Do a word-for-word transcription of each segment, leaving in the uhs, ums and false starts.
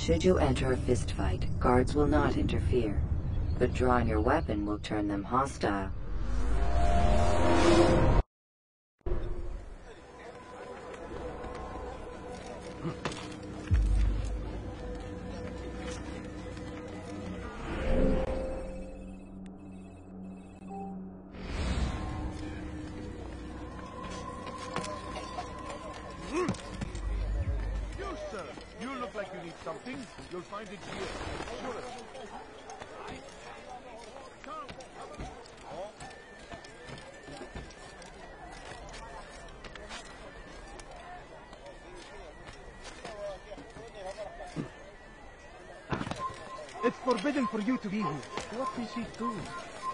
Should you enter a fistfight, guards will not interfere, but drawing your weapon will turn them hostile. Something, you'll find it here. Sure. It's forbidden for you to be here. What is he doing?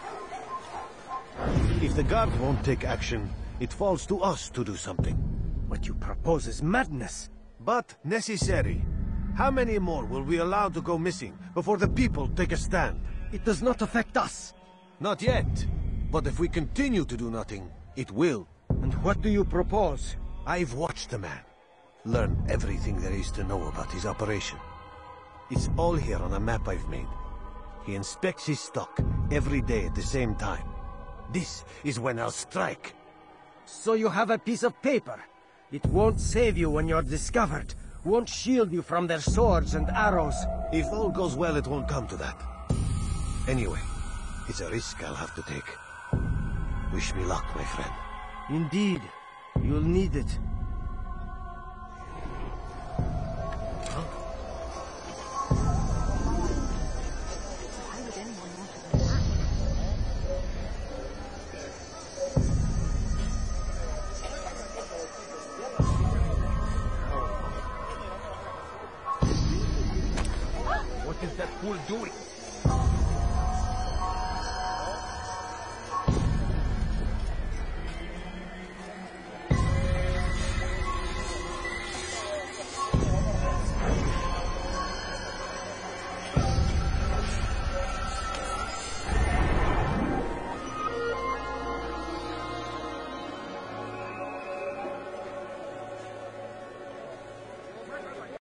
If the guard won't take action, it falls to us to do something. What you propose is madness. But necessary. How many more will we allow to go missing before the people take a stand? It does not affect us. Not yet. But if we continue to do nothing, it will. And what do you propose? I've watched the man. Learned everything there is to know about his operation. It's all here on a map I've made. He inspects his stock every day at the same time. This is when I'll strike. So you have a piece of paper. It won't save you when you're discovered. Won't shield you from their swords and arrows. If all goes well, it won't come to that. Anyway, it's a risk I'll have to take. Wish me luck, my friend. Indeed. You'll need it. What is that fool doing?